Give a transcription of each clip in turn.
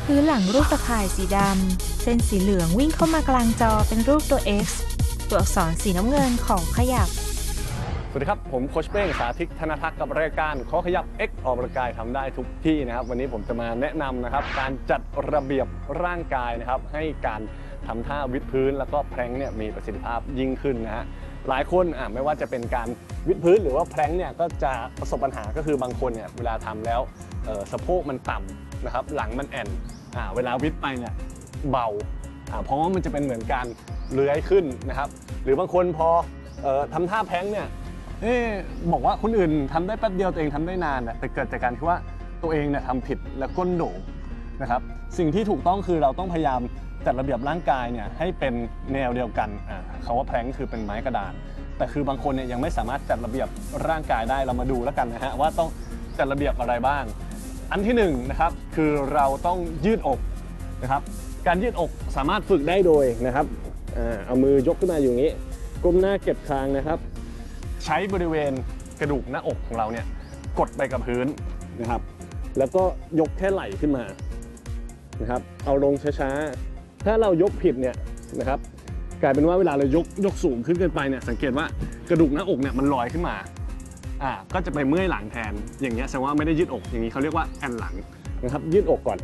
พื้นหลังรูปตะข่ายสีดำเส้นสีเหลืองวิ่งเข้ามากลางจอเป็นรูปตัว X ตัวอักษรสีน้ำเงินของขยับสวัสดีครับผมโค้ชเป้งสาธิตธนทักษ์กับรายการขอขยับ X ออกกำลังกายทำได้ทุกที่นะครับวันนี้ผมจะมาแนะนำนะครับการจัดระเบียบร่างกายนะครับให้การทำท่าวิดพื้นแล้วก็แพลงเนี่ยมีประสิทธิภาพยิ่งขึ้นนะฮะหลายคนไม่ว่าจะเป็นการวิดพื้นหรือว่าแพลงเนี่ยก็จะประสบปัญหาก็คือบางคนเนี่ยเวลาทำแล้วสะโพกมันต่ำนะครับหลังมันแอนเวลาวิดไปเนี่ยเบาเพราะว่ามันจะเป็นเหมือนการเลื้อยขึ้นนะครับหรือบางคนพอทำท่าแพลงเนี่ยบอกว่าคนอื่นทำได้แป๊บเดียวตัวเองทำได้นานแต่เกิดจากการที่ว่าตัวเองเนี่ยทำผิดและก้นโด่งนะครับสิ่งที่ถูกต้องคือเราต้องพยายามจัดระเบียบร่างกายเนี่ยให้เป็นแนวเดียวกันคำว่าแพลงคือเป็นไม้กระดานแต่คือบางคนเนี่ยยังไม่สามารถจัดระเบียบร่างกายได้เรามาดูแล้วกันนะฮะว่าต้องจัดระเบียบอะไรบ้างอันที่1นะครับคือเราต้องยืดอกนะครับการยืดอกสามารถฝึกได้โดยนะครับเอามือยกขึ้นมาอยู่อย่างนี้ก้มหน้าเก็บคางนะครับใช้บริเวณกระดูกหน้าอกของเราเนี่ยกดไปกับพื้นนะครับแล้วก็ยกแค่ไหล่ขึ้นมานะครับเอาลงช้าๆถ้าเรายกผิดเนี่ยนะครับกลายเป็นว่าเวลาเรายกสูงขึ้นเกินไปเนี่ยสังเกตว่ากระดูกหน้าอกเนี่ยมันลอยขึ้นมาก็จะไปเมื่อยหลังแทนอย่างเงี้ยแสดงว่าไม่ได้ยืดอกอย่างนี้เขาเรียกว่าแอนหลังนะครับยืดอกก่อน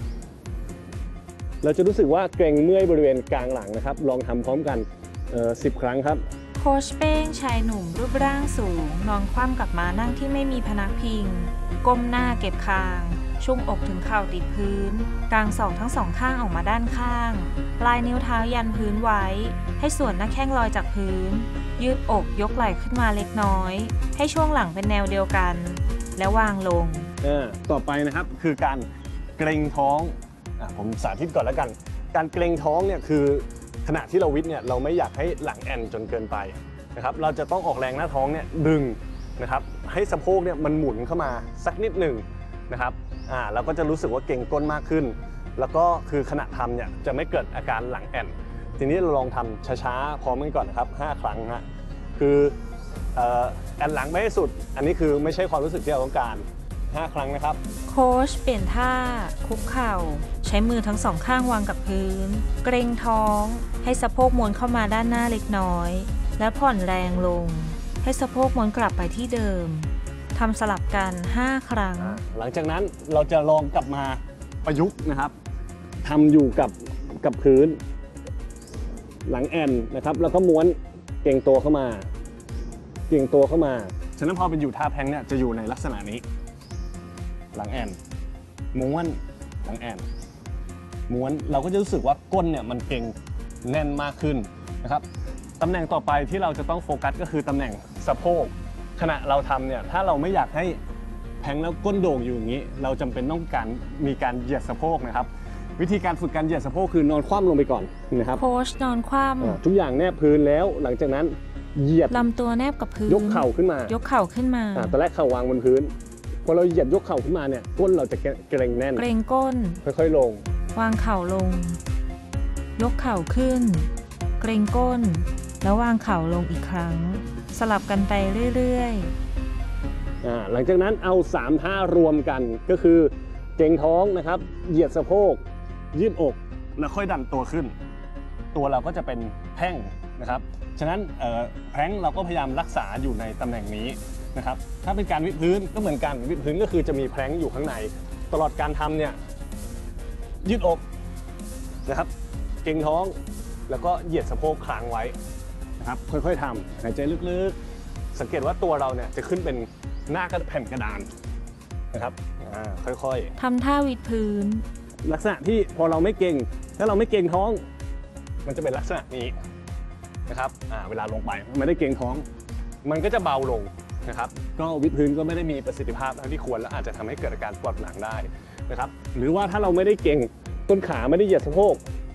เราจะรู้สึกว่าเกร็งเมื่อยบริเวณกลางหลังนะครับลองทำพร้อมกัน10 ครั้งครับโค้ชเป้งชายหนุ่มรูปร่างสูงนอนคว่ำกับม้านั่งที่ไม่มีพนักพิงก้มหน้าเก็บคางช่วงอกถึงเข่าติดพื้นกางศอกทั้งสองข้างออกมาด้านข้างปลายนิ้วเท้ายันพื้นไว้ให้ส่วนหน้าแข้งลอยจากพื้นยืดอกยกไหล่ขึ้นมาเล็กน้อยให้ช่วงหลังเป็นแนวเดียวกันแล้ววางลงต่อไปนะครับคือการเกร็งท้องผมสาธิตก่อนแล้วกันการเกร็งท้องเนี่ยคือขณะที่เราวิดเนี่ยเราไม่อยากให้หลังแอนจนเกินไปนะครับเราจะต้องออกแรงหน้าท้องเนี่ยดึงนะครับให้สะโพกเนี่ยมันหมุนเข้ามาสักนิดหนึ่งนะครับเราก็จะรู้สึกว่าเก่งก้นมากขึ้นแล้วก็คือขณะทำเนี่ยจะไม่เกิดอาการหลังแอนทีนี้เราลองทำช้าๆพร้อมกันก่อนนะครับ5 ครั้งฮะคือแอนหลังไม่ให้สุดอันนี้คือไม่ใช่ความรู้สึกที่เราต้องการ5 ครั้งนะครับโค้ชเปลี่ยนท่าคุกเข่าใช้มือทั้งสองข้างวางกับพื้นเกร็งท้องให้สะโพกม้วนเข้ามาด้านหน้าเล็กน้อยและผ่อนแรงลงให้สะโพกม้วนกลับไปที่เดิมทำสลับกัน5 ครั้งหลังจากนั้นเราจะลองกลับมาประยุกต์นะครับทำอยู่กับพื้นหลังแอนนะครับแล้วก็ม้วนเก่งตัวเข้ามาเก่งตัวเข้ามาฉะนั้นพอเป็นอยู่ท่าแพลงเนี่ยจะอยู่ในลักษณะนี้หลังแอนม้วนหลังแอนม้วนเราก็จะรู้สึกว่าก้นเนี่ยมันเก่งแน่นมากขึ้นนะครับตำแหน่งต่อไปที่เราจะต้องโฟกัสก็คือตำแหน่งสะโพกขณะเราทำเนี่ยถ้าเราไม่อยากให้แพลงแล้วก้นโด่งอยู่อย่างนี้เราจำเป็นต้องมีการเหยียดสะโพกนะครับวิธีการฝึกการเหยียดสะโพกคือนอนคว่ำลงไปก่อนนะครับโค้ชนอนคว่ำทุกอย่างแนบพื้นแล้วหลังจากนั้นเหยียดลำตัวแนบกับพื้นยกเข่าขึ้นมายกเข่าขึ้นมาตอนแรกเข่าวางบนพื้นพอเราเหยียดยกเข่าขึ้นมาเนี่ยก้นเราจะเกร็งแน่นเกร็งก้นค่อยๆลงวางเข่าลงยกเข่าขึ้นเกร็งก้นแล้ววางเข่าลงอีกครั้งสลับกันไปเรื่อยๆหลังจากนั้นเอา3 ท่ารวมกันก็คือเกร็งท้องนะครับเหยียดสะโพกยืดอกแล้วค่อยดันตัวขึ้นตัวเราก็จะเป็นแพ่งนะครับฉะนั้นแพลงเราก็พยายามรักษาอยู่ในตำแหน่งนี้นะครับถ้าเป็นการวิดพื้นก็เหมือนกันวิดพื้นก็คือจะมีแพลงอยู่ข้างในตลอดการทำเนี่ยยืดอกนะครับเกร็งท้องแล้วก็เหยียดสะโพกค้างไว้นะครับค่อยๆทำหายใจลึกๆสังเกตว่าตัวเราเนี่ยจะขึ้นเป็นหน้าแผ่นกระดานนะครับค่อยๆทำท่าวิดพื้นลักษณะที่พอเราไม่เกร็งถ้าเราไม่เกร็งท้องมันจะเป็นลักษณะนี้นะครับเวลาลงไปไม่ได้เกร็งท้องมันก็จะเบาลงนะครับก็วิดพื้นก็ไม่ได้มีประสิทธิภาพเท่าที่ควรและอาจจะทำให้เกิดอาการปวดหลังได้นะครับหรือว่าถ้าเราไม่ได้เกร็งต้นขาไม่ได้เหยียดสะโพก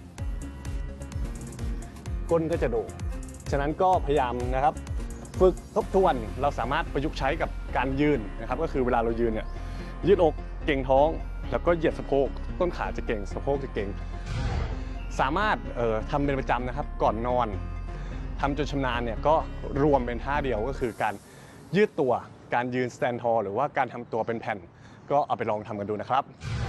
ก้นก็จะโด่งฉะนั้นก็พยายามนะครับฝึกทบทวนเราสามารถประยุกต์ใช้กับการยืนนะครับก็คือเวลาเรายืนเนี่ยยืดอกเกร็งท้องแล้วก็เหยียดสะโพกต้นขาจะเก่งสะโพกจะเก่งสามารถทำเป็นประจำนะครับก่อนนอนทำจนชำนาญเนี่ยก็รวมเป็นท่าเดียวก็คือการยืดตัวการยืนสแตนทอลหรือว่าการทำตัวเป็นแผ่นก็เอาไปลองทำกันดูนะครับ